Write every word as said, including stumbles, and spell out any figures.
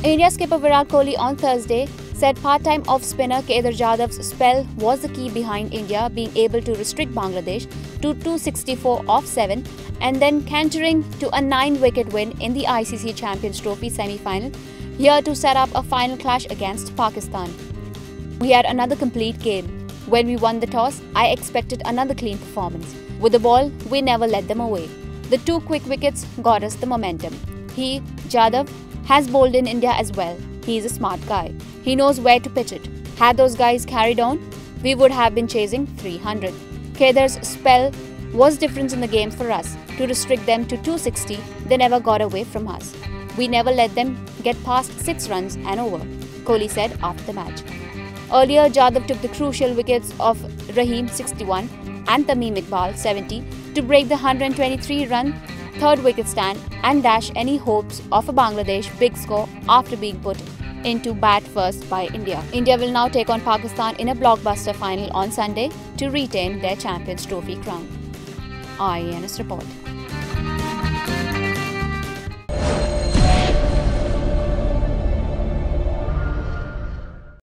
India skipper Virat Kohli on Thursday said part-time off-spinner Kedar Jadhav's spell was the key behind India being able to restrict Bangladesh to two sixty-four off seven and then cantering to a nine-wicket win in the I C C Champions Trophy semi-final, here to set up a final clash against Pakistan. We had another complete game. When we won the toss, I expected another clean performance. With the ball, we never let them away. The two quick wickets got us the momentum. He, Jadhav, has bowled in India as well. He is a smart guy. He knows where to pitch it. Had those guys carried on, we would have been chasing three hundred. Kedar's spell was difference in the game for us. To restrict them to two sixty, they never got away from us. We never let them get past six runs and over, Kohli said after the match. Earlier, Jadhav took the crucial wickets of Rahim sixty-one and Tamim Iqbal seventy to break the one hundred twenty-three run third wicket stand and dash any hopes of a Bangladesh big score after being put into bat first by India. India will now take on Pakistan in a blockbuster final on Sunday to retain their Champions Trophy crown. I A N S report.